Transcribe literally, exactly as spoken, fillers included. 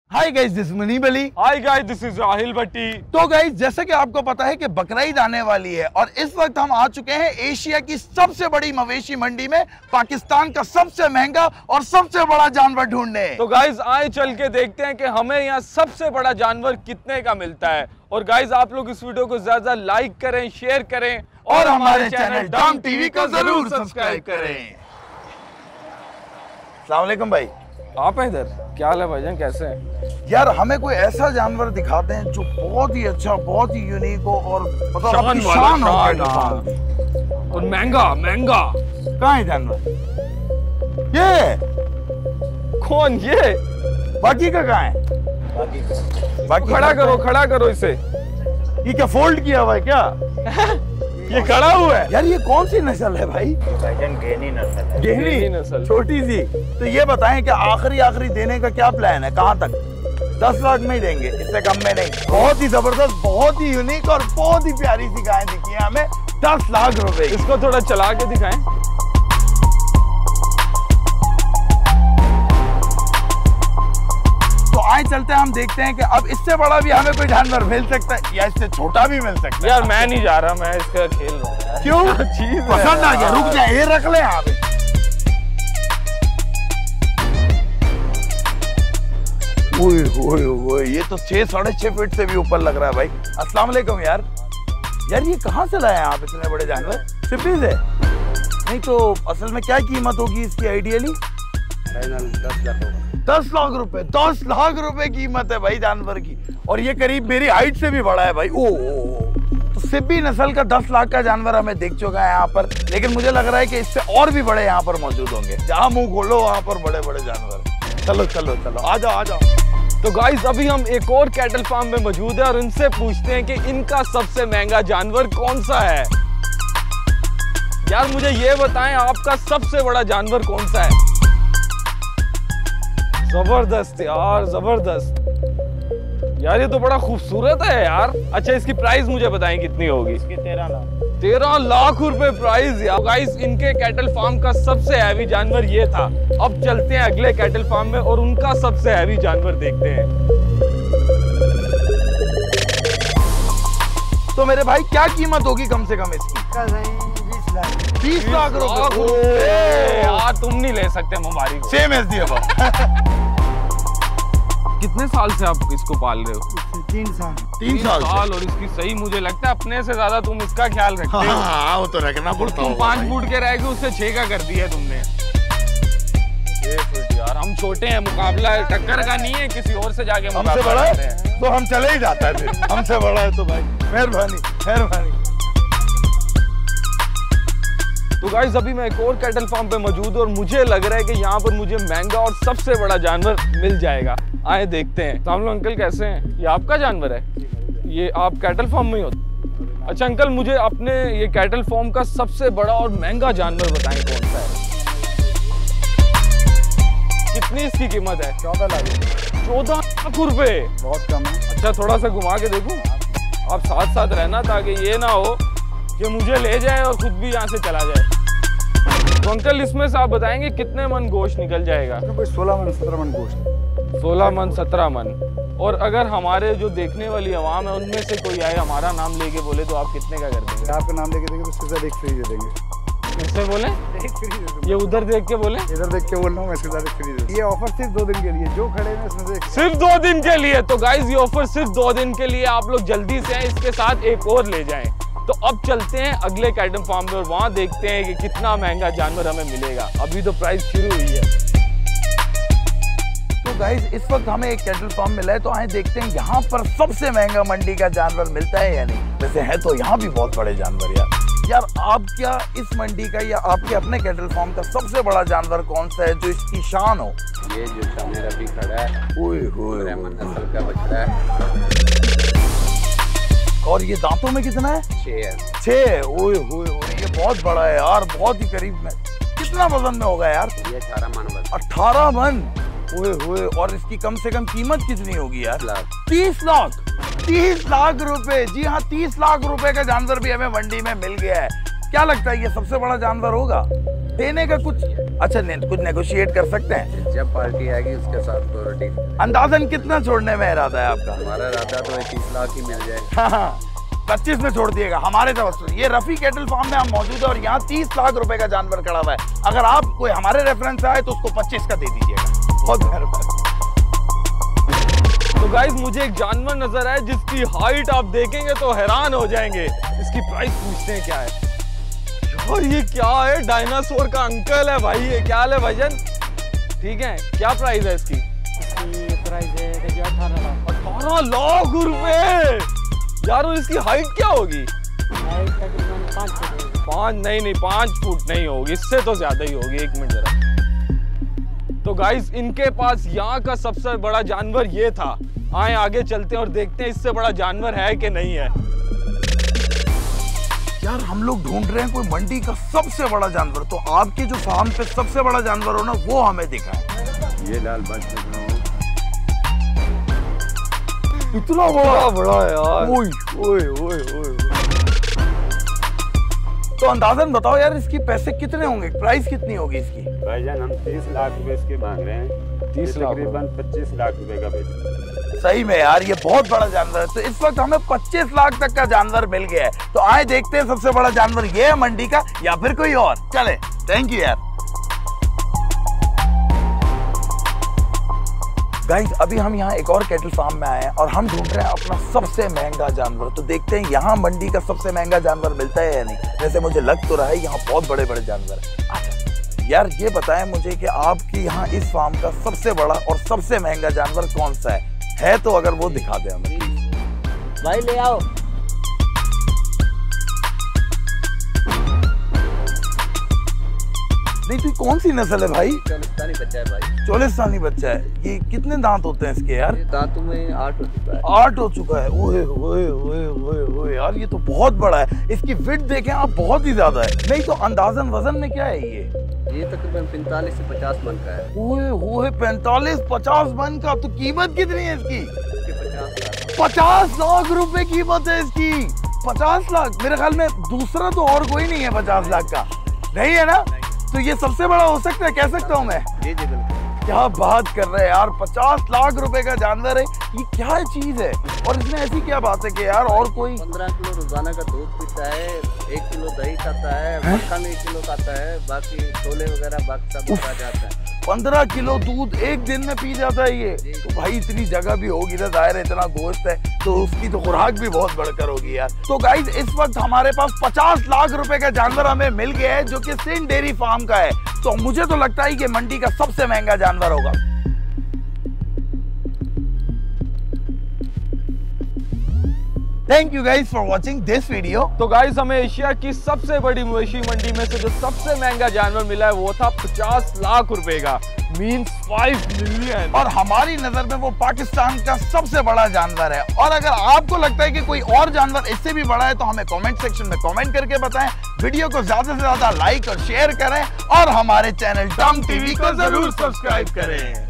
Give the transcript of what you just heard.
Hi guys, this Munib Ali. Hi guys, this is Rahil Bhatti. तो guys, जैसे कि आपको पता है कि बकरीद आने वाली है और इस वक्त हम आ चुके हैं एशिया की सबसे बड़ी मवेशी मंडी में, पाकिस्तान का सबसे महंगा और सबसे बड़ा जानवर ढूंढने। तो गाइस आए चल के देखते हैं कि हमें यहाँ सबसे बड़ा जानवर कितने का मिलता है। और गाइस आप लोग इस वीडियो को ज्यादा लाइक करें, शेयर करें और, और हमारे चैनल डॉम टीवी को जरूर सब्सक्राइब करें। अस्सलाम वालेकुम भाई। आप हैं इधर? क्या हाल है भाईजान, कैसे हैं? यार हमें कोई ऐसा जानवर दिखाते हैं जो बहुत ही अच्छा, बहुत ही यूनिक हो और मतलब शान शान हो। हाँ। और महंगा महंगा। कहाँ है जानवर? ये कौन? ये बाकी का कहाँ है? बाकी का बाकी खड़ा करो, खड़ा करो इसे। ये क्या फोल्ड किया हुआ है क्या? ये खड़ा हुआ है यार। ये कौन सी नस्ल है भाई? गेहनी नस्ल है। गेहनी नस्ल, छोटी सी। तो ये बताएं कि आखिरी आखिरी देने का क्या प्लान है, कहाँ तक? दस लाख में ही देंगे, इससे कम में नहीं। बहुत ही जबरदस्त, बहुत ही यूनिक और बहुत ही प्यारी सी गाय दिखी है हमें। दस लाख रुपए। इसको थोड़ा चला के दिखाएं। तो आए चलते हैं, हम देखते हैं कि अब इससे बड़ा भी हमें कोई जानवर मिल सकता है या इससे छोटा भी मिल सकता है। यार मैं नहीं जा रहा, मैं इसका खेल रहा हूँ। क्यों? चीज पसंद आ गया? रुक जाए, ये रख ले यहाँ पे। ओए ओए ओए, ये तो छह साढ़े छह फीट से भी ऊपर लग रहा है भाई। अस्सलाम वालेकुम यार। यार ये कहाँ से लाए हैं आप इतने बड़े जानवर? सिपी से? नहीं तो असल में क्या कीमत होगी इसकी आइडियली? दस लाख होगा। दस लाख रुपए दस लाख रुपए कीमत है भाई जानवर की। और ये करीब मेरी हाइट से भी बड़ा है भाई। ओ, ओ, ओ। तो सिब्बी नस्ल का दस लाख का जानवर हमें दिख चुका है यहाँ पर, लेकिन मुझे लग रहा है कि इससे और भी बड़े यहाँ पर मौजूद होंगे। जहाँ मुंह खोलो वहाँ पर बड़े बड़े जानवर। चलो चलो चलो, आ जाओ आ जाओ। तो गाइस अभी हम एक और कैटल फार्म में मौजूद है और इनसे पूछते हैं कि इनका सबसे महंगा जानवर कौन सा है। यार मुझे ये बताएं, आपका सबसे बड़ा जानवर कौन सा है? जबरदस्त यार, जबरदस्त यार। ये तो बड़ा खूबसूरत है यार। अच्छा इसकी प्राइस मुझे बताएं कितनी होगी? इसकी तेरह लाख तेरह लाख रुपए प्राइस यार। गाइस इनके कैटल फार्म का सबसे हैवी जानवर ये था। अब चलते हैं अगले कैटल फार्म में और उनका सबसे हैवी जानवर देखते हैं। तो मेरे भाई क्या कीमत होगी कम से कम इसकी? बीस लाख बीस लाख रुपए यार तुम नहीं ले सकते मुबारक हो। सेम एज दी। कितने साल से आप इसको पाल रहे हो? तीन साल तीन साल, साल। और इसकी सही मुझे लगता है अपने से ज्यादा तुम इसका ख्याल रखते हो। हाँ, हाँ, वो तो रखना पड़ता तुम पांच फुट के रह गए, उससे छह का कर दिया तुमने। छह फुट यार, हम छोटे हैं, मुकाबला टक्कर का नहीं है, किसी और से जाके हमसे बड़ा है तो हम चले ही जाता है फिर। हमसे बड़ा है तो भाई मेहरबानी मेहरबानी। तो गाइस अभी मैं एक और कैटल फार्म पे मौजूद हूँ और मुझे लग रहा है कि यहाँ पर मुझे महंगा और सबसे बड़ा जानवर मिल जाएगा। आए देखते हैं। सामने अंकल कैसे हैं? ये आपका जानवर है? ये आप कैटल फार्म में ही होते? अच्छा अंकल, मुझे अपने ये कैटल फार्म का सबसे बड़ा और महंगा जानवर बताएं कौन सा है? कितनी इसकी कीमत है? चौदह लाख चौदह लाख रुपए। बहुत कम है। अच्छा थोड़ा सा घुमा के देखूं? आप साथ साथ रहना ताकि ये ना हो कि मुझे ले जाए और खुद भी यहाँ से चला जाए। तो अंकल इसमें से आप बताएंगे कितने मन गोश्त निकल जाएगा? सोलह मन सत्रह मन गोश्त। सोलह मन सत्रह मन। और अगर हमारे जो देखने वाली आवाम है उनमें से कोई आए हमारा नाम लेके बोले तो आप कितने का कर देंगे? आपका नाम लेके देंगे तो इसके साथ एक फ्री दे देंगे। किससे बोले? एक फ्री दे देंगे। ये उधर देख के बोले? इधर देख के बोल रहा हूँ, इसके साथ एक फ्री दे देंगे। ये ऑफर सिर्फ दो दिन के लिए, जो खड़े हैं इसमें से सिर्फ दो दिन के लिए। तो गाइस ये ऑफर सिर्फ दो दिन के लिए, आप लोग जल्दी से इसके साथ एक और ले जाएं। तो अब चलते हैं अगले कैटल फार्म में और वहां देखते हैं कि कितना महंगा जानवर हमें मिलेगा। अभी तो प्राइस शुरू हुई है। तो गाइस इस वक्त हमें एक कैटल फार्म मिला है, तो आए देखते हैं यहाँ पर सबसे महंगा मंडी का जानवर मिलता है या नहीं। वैसे है तो यहाँ भी बहुत बड़े जानवर यार। यार आप क्या इस मंडी का या आपके अपने कैटल फार्म का सबसे बड़ा जानवर कौन सा है जो इसकी शान हो? ये जो सामने रफी खड़ा है, ओए होए, रहमान नस्ल का बछड़ा है। और ये दांतों में कितना है? छह। छह। ओए होए होए, ये बहुत बड़ा है यार, बहुत ही करीब में। कितना वजन में होगा यार? ये अठारह मन बस। अठारह मन। ओए होए, और इसकी कम से कम कीमत कितनी होगी यार? तीस लाख तीस लाख रुपए। जी हाँ, तीस लाख रुपए का जानवर भी हमें मंडी में मिल गया है। क्या लगता है ये सबसे बड़ा जानवर होगा? देने का कुछ अच्छा ने, कुछ नेगोशिएट कर सकते हैं? जब पार्टी आएगी उसके साथ तो डील। अंदाजन कितना छोड़ने में इरादा है आपका? हमारा इरादा तो तीस लाख ही मिल जाए। हाँ हाँ, पच्चीस में छोड़ दिएगा हमारे तरफ से। ये रफी कैटल फार्म में हम मौजूद है और यहाँ तीस लाख रुपए का जानवर खड़ा हुआ है। अगर आप कोई हमारे रेफरेंस आए तो उसको पच्चीस का दे दीजिएगा। बहुत मेहरबानी। तो गाइस मुझे एक जानवर नजर आया जिसकी हाइट आप देखेंगे तो हैरान हो जाएंगे। इसकी प्राइस पूछते हैं क्या है। और ये क्या है? डायनासोर का अंकल है भाई। ये क्या है भाईजान? ठीक है, क्या प्राइस है इसकी? इसकी प्राइस है देखिए अठारह लाख। अठारह लाख रुपए यार। और इसकी हाइट क्या होगी? हाइट तकरीबन पाँच फुट होगी। पाँच नहीं नहीं पाँच फुट नहीं होगी, इससे तो ज्यादा ही होगी। एक मिनट जरा। तो गाइस इनके पास यहाँ का सबसे बड़ा जानवर ये था। आए आगे चलते हैं और देखते हैं इससे बड़ा जानवर है कि नहीं है। यार हम लोग ढूंढ रहे हैं कोई मंडी का सबसे बड़ा जानवर, तो आपके जो फार्म पे सबसे बड़ा जानवर हो ना वो हमें दिखा है। ये लाल बात कर रहा हूँ। इतना बड़ा बड़ा है यार। ओए ओए ओए ओए। तो अंदाजन बताओ यार इसकी पैसे कितने होंगे, प्राइस कितनी होगी इसकी? भाईजान हम तीस लाख रुपए इसके मांग रहे हैं। तीस लाख तकरीबन पच्चीस लाख रुपए का बेच। सही में यार ये बहुत बड़ा जानवर है। तो इस वक्त हमें पच्चीस लाख तक का जानवर मिल गया है। तो आए देखते हैं सबसे बड़ा जानवर ये है मंडी का या फिर कोई और। चले, थैंक यू यार। गाइस अभी हम यहाँ एक और कैटल फार्म में आए हैं और हम ढूंढ रहे हैं अपना सबसे महंगा जानवर। तो देखते हैं यहाँ मंडी का सबसे महंगा जानवर मिलता है या नहीं। वैसे मुझे लग तो रहा है यहाँ बहुत बड़े बड़े जानवर है। अच्छा यार ये बताएं मुझे कि आपकी यहाँ इस फार्म का सबसे बड़ा और सबसे महंगा जानवर कौन सा है, है तो अगर वो दिखा दे हमें भाई। ले आओ। नहीं तो कौन सी नस्ल है भाई? चौलिस्तानी बच्चा है भाई। चौलिस्तानी बच्चा है। ये कितने दांत होते हैं इसके यार? ये दांतों में आठ हो चुका है। आठ हो चुका है। ओए ओए ओए ओए ओए यार ये तो बहुत बड़ा है। इसकी विड्थ देखें आप, बहुत ही ज्यादा है। नहीं तो अंदाजन वजन में क्या है ये? ये तकरीबन पैंतालीस से पचास मन का है। ओए ओए पैंतालीस पचास मन का। तो कीमत कितनी है इसकी? पचास लाख। पचास लाख रुपए कीमत है इसकी। पचास लाख मेरे ख्याल में दूसरा तो और कोई नहीं है पचास लाख का, नहीं है ना? तो ये सबसे बड़ा हो सकता है, कह सकता हूँ मैं? जी जी बिल्कुल। क्या बात कर रहे हैं यार, पचास लाख रुपए का जानवर है। ये क्या चीज है और इसमें ऐसी क्या बात है कि यार और कोई? पंद्रह किलो रोजाना का दूध पीता है, एक किलो दही खाता है, मक्खन एक किलो खाता है, बाकी छोले वगैरह बाकी सब खा जाता है। पंद्रह किलो दूध एक दिन में पी जाता है ये। तो भाई इतनी जगह भी होगी ना, जाहिर है इतना गोश्त है तो उसकी तो खुराक भी बहुत बढ़कर होगी यार। तो गाइस इस वक्त हमारे पास पचास लाख रुपए का जानवर हमें मिल गया है जो कि सिंध डेयरी फार्म का है। तो मुझे तो लगता है कि मंडी का सबसे महंगा जानवर होगा। Thank you guys for watching this video. तो गाइस हमें एशिया की सबसे बड़ी मवेशी मंडी में से जो सबसे महंगा जानवर मिला है वो था पचास लाख रुपए का, मींस फाइव मिलियन। और हमारी नजर में वो पाकिस्तान का सबसे बड़ा जानवर है। और अगर आपको लगता है कि कोई और जानवर इससे भी बड़ा है तो हमें कमेंट सेक्शन में कमेंट करके बताएं। वीडियो को ज्यादा से ज्यादा लाइक और शेयर करें और हमारे चैनल डम टीवी को जरूर सब्सक्राइब करें।